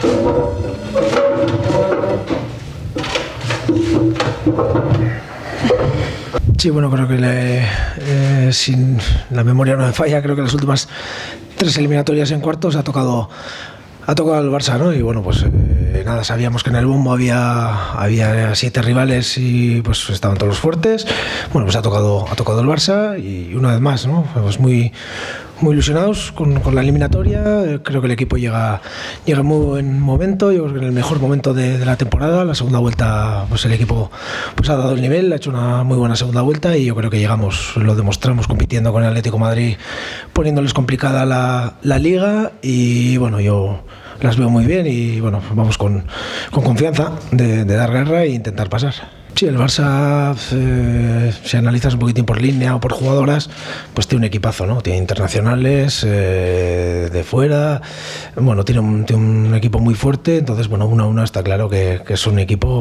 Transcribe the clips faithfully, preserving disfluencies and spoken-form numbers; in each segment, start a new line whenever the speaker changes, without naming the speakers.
Sí, bueno, creo que le, eh, sin la memoria no me falla, creo que las últimas tres eliminatorias en cuartos ha tocado ha tocado al Barça, ¿no? Y bueno, pues eh, nada, sabíamos que en el bombo había, había siete rivales y pues estaban todos los fuertes. Bueno, pues ha tocado, ha tocado el Barça y una vez más, ¿no? Pues muy, muy ilusionados con, con la eliminatoria. Creo que el equipo llega, llega en muy buen momento, yo creo que en el mejor momento de, de la temporada. La segunda vuelta, pues el equipo pues ha dado el nivel, ha hecho una muy buena segunda vuelta y yo creo que llegamos, lo demostramos compitiendo con el Atlético de Madrid, poniéndoles complicada la, la liga y bueno, yo las veo muy bien y bueno, vamos con, con confianza de, de dar guerra e intentar pasar. Sí, el Barça, eh, si analizas un poquitín por línea o por jugadoras, pues tiene un equipazo, ¿no? Tiene internacionales eh, de fuera, bueno, tiene un, tiene un equipo muy fuerte, entonces, bueno, uno a uno está claro que, que es un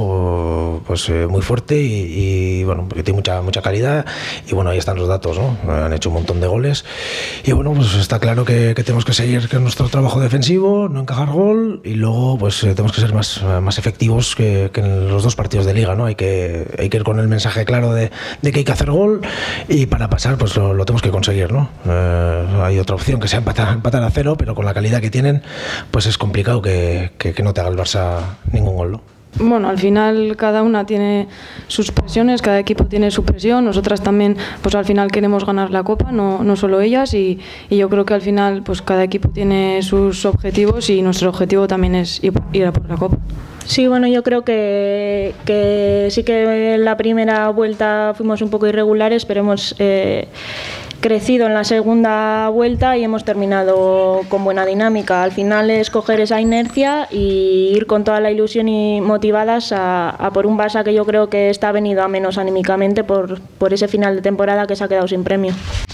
equipo pues eh, muy fuerte y, y, bueno, porque tiene mucha, mucha calidad y, bueno, ahí están los datos, ¿no? Han hecho un montón de goles y, bueno, pues está claro que, que tenemos que seguir con nuestro trabajo defensivo, no encajar gol y luego, pues, eh, tenemos que ser más, más efectivos que, que en los dos partidos de liga, ¿no? Hay que hay que ir con el mensaje claro de, de que hay que hacer gol y para pasar pues lo, lo tenemos que conseguir, ¿no? Eh, hay otra opción que sea empatar, empatar a cero, pero con la calidad que tienen pues es complicado que, que, que no te haga el Barça ningún gol, ¿no?
Bueno, al final cada una tiene sus presiones, cada equipo tiene su presión, nosotras también pues al final queremos ganar la Copa, no, no solo ellas y, y yo creo que al final pues cada equipo tiene sus objetivos y nuestro objetivo también es ir, ir a por la Copa.
Sí, bueno, yo creo que, que sí que en la primera vuelta fuimos un poco irregulares, pero hemos eh, crecido en la segunda vuelta y hemos terminado con buena dinámica. Al final es coger esa inercia y ir con toda la ilusión y motivadas a, a por un Barça que yo creo que está venido a menos anímicamente por, por ese final de temporada que se ha quedado sin premio.